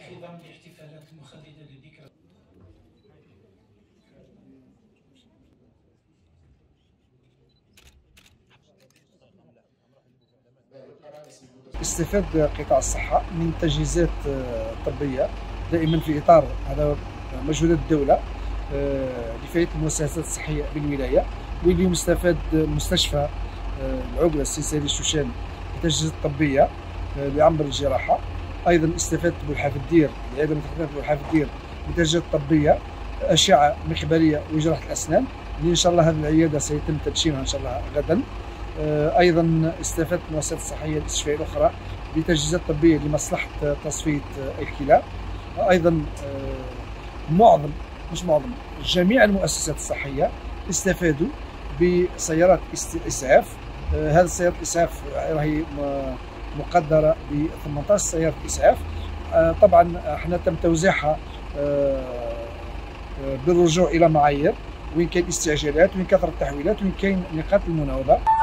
خضم لاحتفالات مخلدة لذكرى. استفاد قطاع الصحة من تجهيزات طبية دائما في إطار هذا مجهودات الدولة لفائدة المؤسسات الصحية بالولاية. واليوم استفاد مستشفى العقلة السي سالي الشوشان بتجهيزات طبية لعمل الجراحة. أيضا استفاد بوحة الدير العيادة المتخصصة بوحة الدير بتجهيزات طبية أشعة مخبرية وجراحة الأسنان اللي إن شاء الله هذه العيادة سيتم تدشينها إن شاء الله غدا. أيضا استفادت المؤسسات الصحية الاستشفائية الأخرى بتجهيزات طبية لمصلحة تصفية الكلى. أيضا جميع المؤسسات الصحية استفادوا بسيارات إسعاف. هذه السيارات الإسعاف راهي مقدرة ب 18 سيارة إسعاف. طبعا احنا تم توزيعها بالرجوع إلى معايير وين كاين استعجالات وين كثرة التحويلات وين كاين نقاط المناوبة.